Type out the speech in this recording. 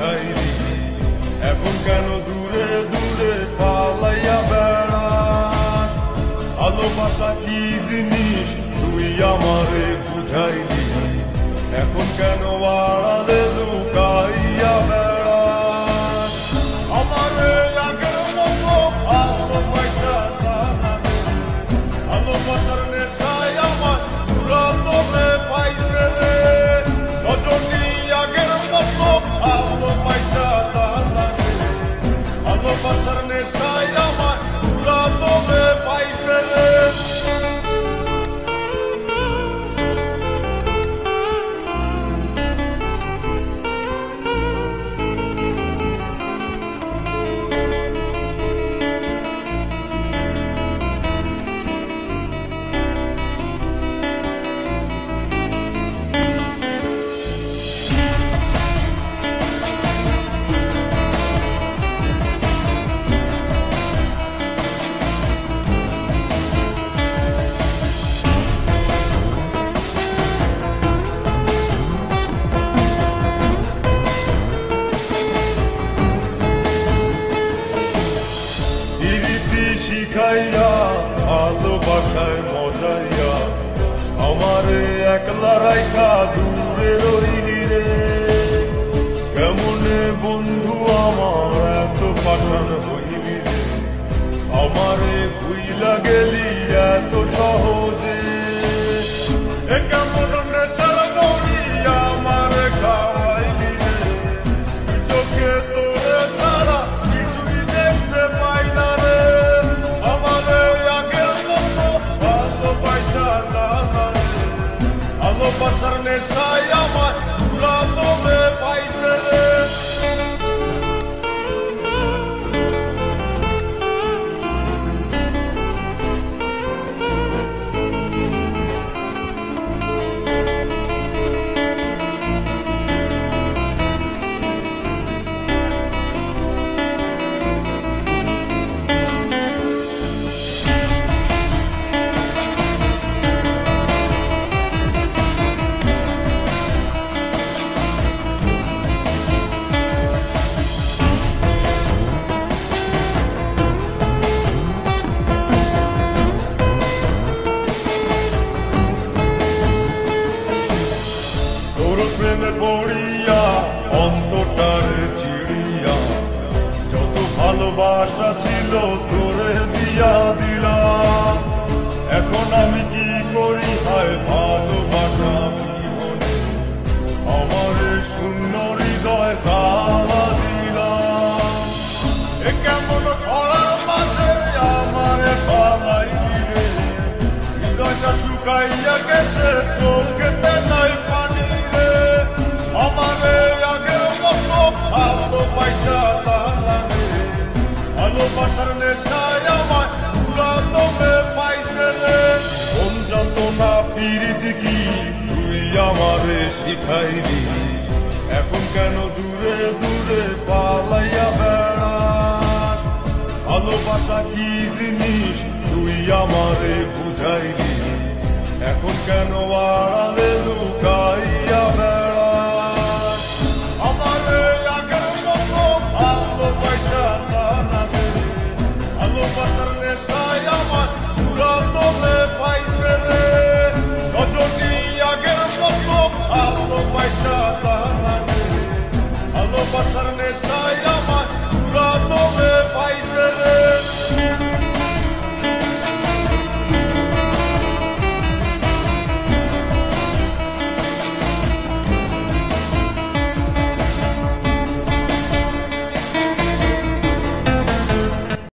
শিখাইলি, এখন কেন দূরে দূরে পালাইয়া বেড়াস? ভালোবাসা কি জিনিস তুই আমারে বুঝাইলি, এখন কেন আড়ালে লুকাইয়া বেড়াস? আমারে আগের মতো ভালোবাসা জানা রে, ভালোবাসার নেশায় আমার পুরা দমে পাইছে রে। রজনী আগের মতো ভালোবাসা জানা রে, ভালোবাসার নেশায় আমার পুরা দমে পাইছে রে। শিখাইয়া ভালোবাসায় মজাইয়া আমারে একলা রাইখা দূরে রইলি রে। কেমনে বন্ধু আমার এত পাষাণ হইলি রে, আমারে ভুইলা গেলি এত সহজে। এ কেমন নেশার বড়ি আমারে খাওয়াইলি রে, চোখে তোরে ছাড়া কিছুই দেখতে পাই না রে। ভালোবাসার নেশায় আমার পুরা দমে পাইছে রে। প্রেমে পড়িয়া অন্তরটারে চিড়িয়া যত ভালোবাসা ছিল তোরে দিয়া দিলাম। এখন আমি কি করি হায় ভালোবাসা বিহনে, আমারে শূন্য হৃদয় তালা দিলাম। এ কেমন খরার মাঝে আমারে পালাইলি রে, হৃদয়টা শুকাইয়া গেছে চোখেতে নাই পানি রে। আমারে আগের মতো ভালোবাসা জানা রে, ভালোবাসার নেশায় আমার পুরা দমে পাইছে রে। কোন যন্ত্রণা পীড়িত কি তুই আমারে শিখাইলি, এখন কেন দূরে দূরে পালাইয়া বেড়াস? ভালোবাসা কি জিনিস তুই আমারে বুঝাইলি, এখন কেন আড়ালে লুকা